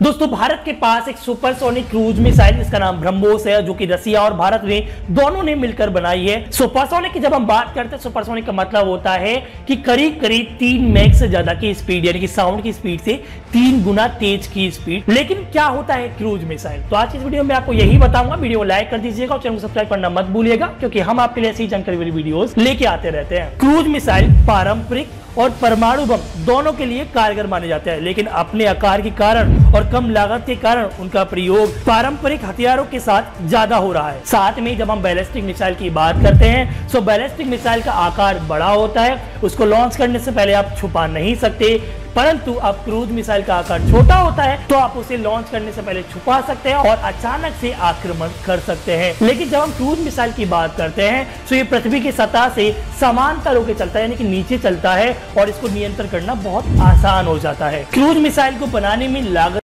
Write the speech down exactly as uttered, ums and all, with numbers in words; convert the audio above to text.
दोस्तों भारत के पास एक सुपरसोनिक क्रूज मिसाइल जिसका नाम ब्रह्मोस है, जो कि रसिया और भारत ने दोनों ने मिलकर बनाई है। सुपरसोनिक की जब हम बात करते हैं, सुपरसोनिक का मतलब होता है कि करीब करीब तीन मैक से ज्यादा की स्पीड, यानी कि साउंड की स्पीड से तीन गुना तेज की स्पीड। लेकिन क्या होता है क्रूज मिसाइल, तो आज की इस वीडियो में आपको यही बताऊंगा। वीडियो को लाइक कर दीजिएगा और चैनल को सब्सक्राइब करना मत भूलिएगा, क्योंकि हम आपके लिए ऐसी जानकारी वाली वीडियोस लेके आते रहते हैं। क्रूज मिसाइल पारंपरिक और परमाणु बम दोनों के लिए कारगर माने जाते हैं, लेकिन अपने आकार के कारण और कम लागत के कारण उनका प्रयोग पारंपरिक हथियारों के साथ ज्यादा हो रहा है। साथ में जब हम बैलिस्टिक मिसाइल की बात करते हैं, तो बैलिस्टिक मिसाइल का आकार बड़ा होता है, उसको लॉन्च करने से पहले आप छुपा नहीं सकते। परंतु अब क्रूज मिसाइल का आकार छोटा होता है, तो आप उसे लॉन्च करने से पहले छुपा सकते हैं और अचानक से आक्रमण कर सकते हैं। लेकिन जब हम क्रूज मिसाइल की बात करते हैं, तो ये पृथ्वी की सतह से समांतर होकर चलता है, यानी कि नीचे चलता है और इसको नियंत्रण करना बहुत आसान हो जाता है। क्रूज मिसाइल को बनाने में लागत